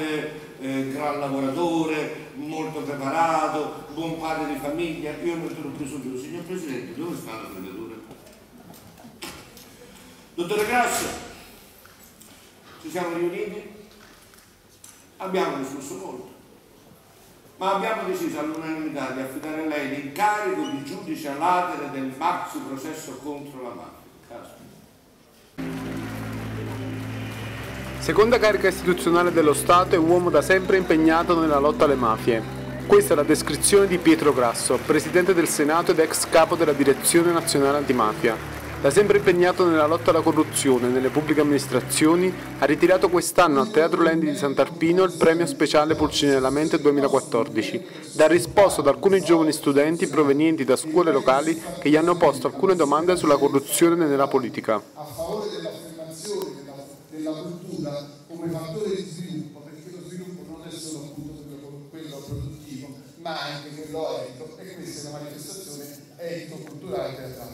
importante, gran lavoratore, molto preparato, buon padre di famiglia. Io non te l'ho preso giù. Signor Presidente, dove sta la candidatura? Dottore Grasso, ci siamo riuniti, abbiamo discusso molto, ma abbiamo deciso all'unanimità di affidare a lei l'incarico di giudice a latere del maxi processo contro la mafia. Seconda carica istituzionale dello Stato, è un uomo da sempre impegnato nella lotta alle mafie. Questa è la descrizione di Pietro Grasso, Presidente del Senato ed ex capo della Direzione Nazionale Antimafia. Da sempre impegnato nella lotta alla corruzione nelle pubbliche amministrazioni, ha ritirato quest'anno al Teatro Lendi di Sant'Arpino il premio speciale Pulcinella Mente 2014, da risposta ad alcuni giovani studenti provenienti da scuole locali che gli hanno posto alcune domande sulla corruzione nella politica. A favore dell'affermazione della cultura come fattore di sviluppo, perché lo sviluppo non è solo appunto quello produttivo, ma anche quello etico, e questa è una manifestazione etico-culturale teatrale.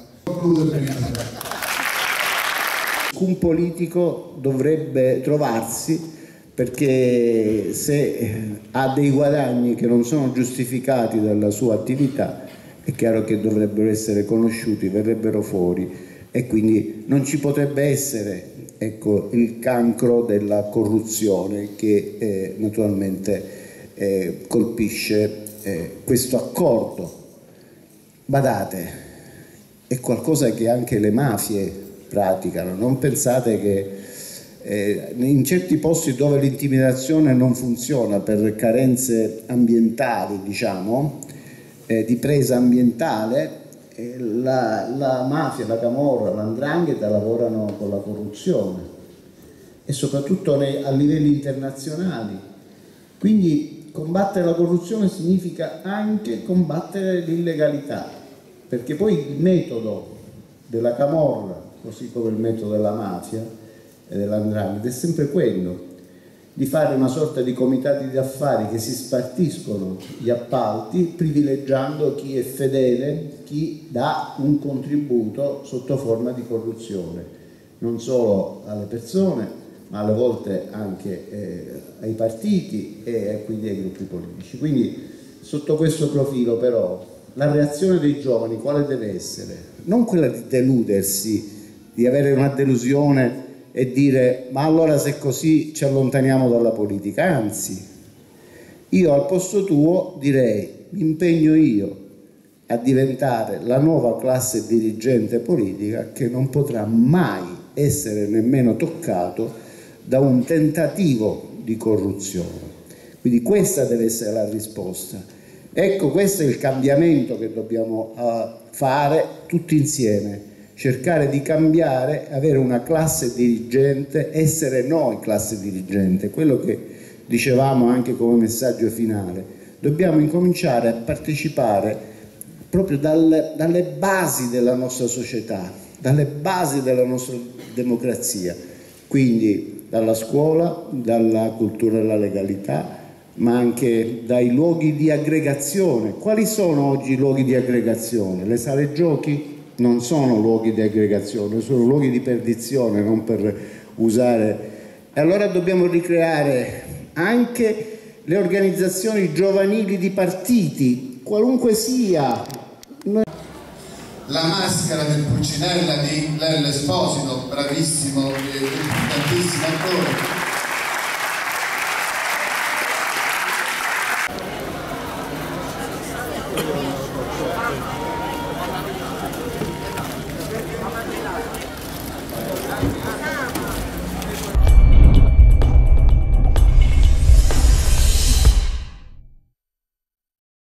Un politico dovrebbe trovarsi, perché se ha dei guadagni che non sono giustificati dalla sua attività, è chiaro che dovrebbero essere conosciuti, verrebbero fuori, e quindi non ci potrebbe essere, ecco, il cancro della corruzione che naturalmente colpisce questo accordo. Badate, è qualcosa che anche le mafie praticano. Non pensate che in certi posti dove l'intimidazione non funziona per carenze ambientali, diciamo, di presa ambientale, la mafia, la camorra, l''ndrangheta lavorano con la corruzione, e soprattutto a livelli internazionali. Quindi combattere la corruzione significa anche combattere l'illegalità, perché poi il metodo della camorra, così come il metodo della mafia e dell''ndrangheta, è sempre quello di fare una sorta di comitati di affari che si spartiscono gli appalti, privilegiando chi è fedele, chi dà un contributo sotto forma di corruzione, non solo alle persone, ma alle volte anche ai partiti e quindi ai gruppi politici. Quindi sotto questo profilo però la reazione dei giovani quale deve essere? Non quella di deludersi, di avere una delusione e dire ma allora se è così ci allontaniamo dalla politica, anzi io al posto tuo direi mi impegno io a diventare la nuova classe dirigente politica che non potrà mai essere nemmeno toccato da un tentativo di corruzione. Quindi questa deve essere la risposta. Ecco, questo è il cambiamento che dobbiamo fare tutti insieme. Cercare di cambiare, avere una classe dirigente, essere noi classe dirigente, quello che dicevamo anche come messaggio finale. Dobbiamo incominciare a partecipare proprio dalle basi della nostra società, dalle basi della nostra democrazia, quindi dalla scuola, dalla cultura della legalità, ma anche dai luoghi di aggregazione. Quali sono oggi i luoghi di aggregazione? Le sale giochi? Non sono luoghi di aggregazione, sono luoghi di perdizione, non per usare. E allora dobbiamo ricreare anche le organizzazioni giovanili di partiti, qualunque sia. La maschera del Pulcinella di Lello Esposito, bravissimo e importantissimo attore.